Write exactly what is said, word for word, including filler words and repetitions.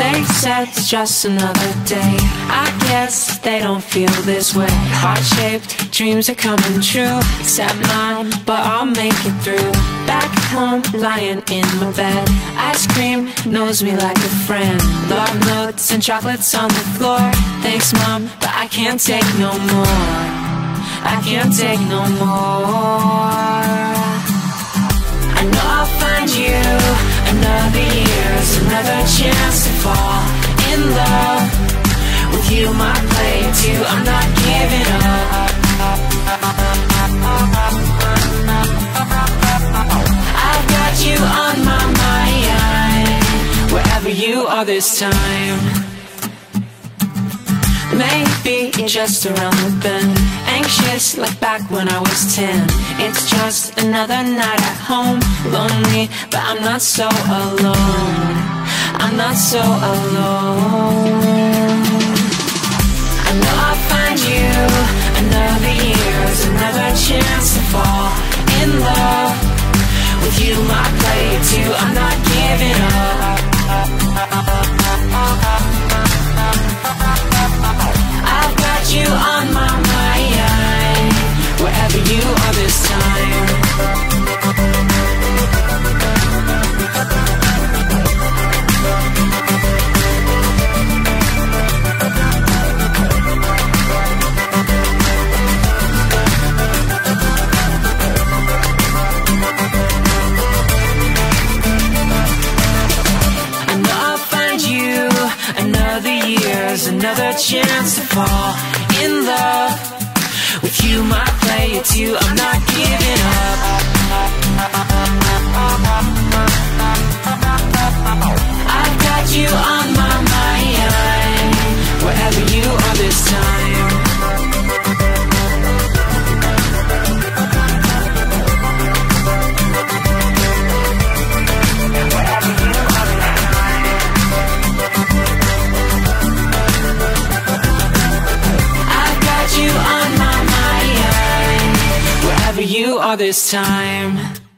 They said it's just another day. I guess they don't feel this way. Heart-shaped dreams are coming true, except mine, but I'll make it through. Back home, lying in my bed, ice cream knows me like a friend. Love notes and chocolates on the floor. Thanks, Mom, but I can't take no more. I can't take no more. I know I'll find you. Another year's another chance to fall in love with you, my play too. I'm not giving up. I've got you on my mind, wherever you are this time. Maybe you're just around the bend, anxious like back when I was ten. It's just another night at home, lonely, but I'm not so alone. I'm not so alone. I know I'll find you. Another year's another chance to fall in love with you, my player too. I'm not giving up. I've got you on my mind, wherever you are this time. I know I'll find you. Another year's another chance to fall in love with you, my player too. I'm not giving up. I've got you on my mind, wherever you are this time. You on my mind, wherever you are this time.